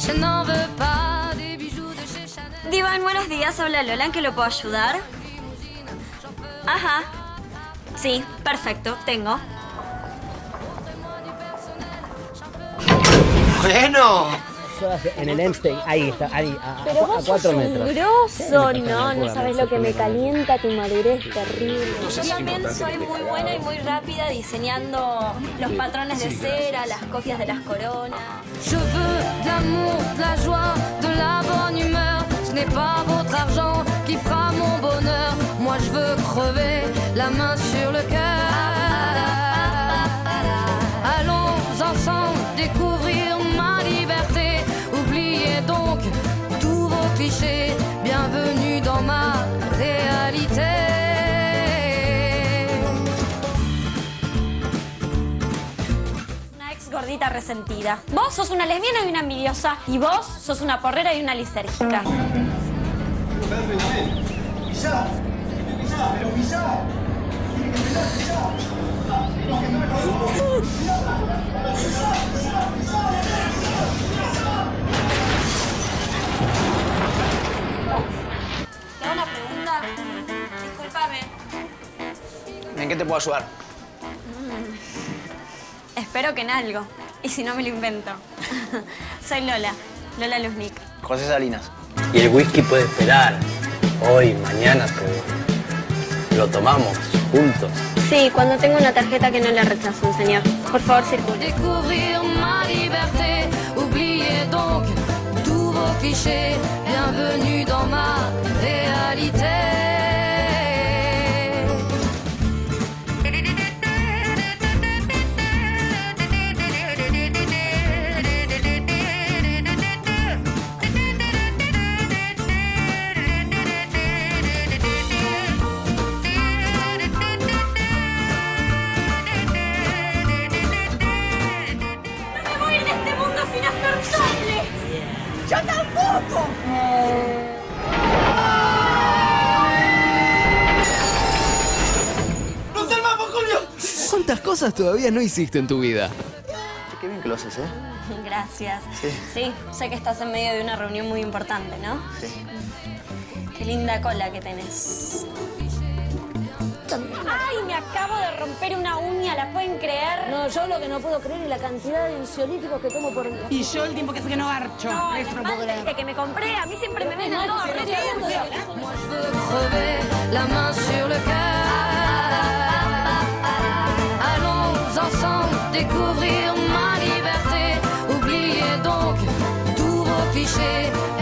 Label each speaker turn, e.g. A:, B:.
A: Divan, buenos días. Habla Lola. ¿En qué lo puedo ayudar? Ajá. Sí, perfecto. Tengo.
B: Bueno.
C: En el Einstein, ahí está, ahí,
A: Pero
C: a
A: vos
C: 4
A: sos
C: metros.
A: un grosso.
C: Sí,
A: No sabes lo que me calienta tu madurez terrible. Yo también soy muy buena y muy rápida diseñando los patrones de cera, las copias de las coronas.
D: Je veux de l'amour, de la joie, de la bonne humeur. Ce n'est pas votre argent qui fera mon bonheur. Moi je veux crever la main sur le cœur. Allons ensemble découvrir ma liberté. Oubliez donc tous vos clichés. Bienvenue dans ma réalité.
A: Gordita resentida. Vos sos una lesbiana y una envidiosa. Y vos sos una porrera y una lisérgica. ¿Te hago una pregunta? Discúlpame.
B: ¿En qué te puedo ayudar?
A: Espero que en algo. Y si no, me lo invento. Soy Lola. Lola Luznik.
B: José Salinas.
E: Y el whisky puede esperar. Hoy, mañana, pero lo tomamos juntos.
A: Sí, cuando tengo una tarjeta que no le rechazo, señor. Por favor, circule.
D: Découvrir ma liberté. Oubliez donc tous vos clichés. Bienvenue dans ma réalité.
A: ¡Yo tampoco!
B: ¡No te mapo, Julio!
F: ¿Cuántas cosas todavía no hiciste en tu vida?
B: Che, qué bien que lo haces, ¿eh?
A: Gracias.
B: Sí.
A: Sí, sé que estás en medio de una reunión muy importante, ¿no?
B: Sí.
A: Qué linda cola que tenés. ¡Ay, me acabo de romper una uña! ¿La pueden creer?
G: No, yo lo que no puedo creer es la cantidad de ansiolíticos que tomo por día.
H: Y yo el tiempo que sé que no garcho.
A: No,
H: Eso no puedo
A: desde
H: creer.
A: que me compré, a mí siempre me ven al norte.
D: Moi je veux crever la main sur le cœur. Allons ensemble découvrir ma liberté. Oubliez donc tous vos clichés.